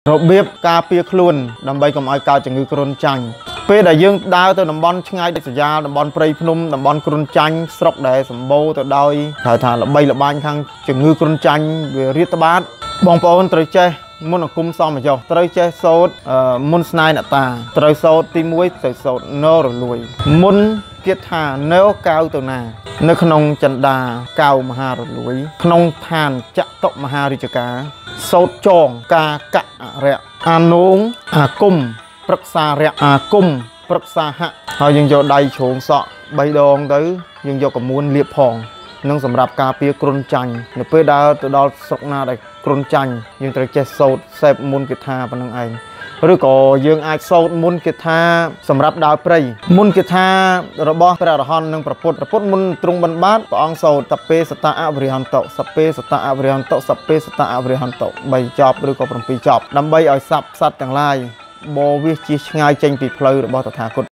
របៀបការពារខ្លួនដើម្បីកុំឲ្យកើតជំងឺគ្រុនចាញ់ពេលដែលយើងដើរទៅតំបន់ឆ្ងាយដូចស្រយាលតំបន់ព្រៃភ្នំតំបន់គ្រុនចាញ់ស្រុកដែលសម្បូរទៅដោយហៅថាល្បីល្បាញខាងជំងឺគ្រុនចាញ់វារាតត្បាតបងប្អូនត្រូវចេះមុនអង្គមសមយោត្រូវចេះសូត្រមុនស្នេហ៍អ្នកតាត្រូវសូត្រទី1ត្រូវសូត្រនរលួយមុនគិតថានៅកៅទៅណានៅក្នុងចន្ទាកៅមហារលួយក្នុងឋានចតុមហារាជការសូត្រចងកាកៈរៈអានោងអាគុំប្រឹក្សារៈអាគុំប្រឹក្សាហៈហើយយើងយកដៃជ្រងសក់3ដងទៅយើងយកកមួនលាបផងនឹងសម្រាប់ការពារគ្រុនចាញ់នៅពេលដើរទៅដល់ស្រុកណាដែលគ្រុនចាញ់យើងត្រូវចេះសូត្រសេពមុនគិថាប៉ុណ្្នឹងឯងឬក៏យើងអាចសូត្រមុនគិថាសម្រាប់ដើរព្រៃមុនគិថារបស់ព្រះអរហន្តនិងព្រះពុទ្ធមុនទ្រង់បណ្បាទព្រះអង្គសូត្រតពេសតអវរិហន្តសពេសតអវរិហន្តសពេសតអវរិហន្ត3ចប់ឬក៏7ចប់ដើម្បីឲ្យសត្វទាំងឡាយបរវាសជិះឆ្ងាយចេញពីផ្លូវរបស់តថាគត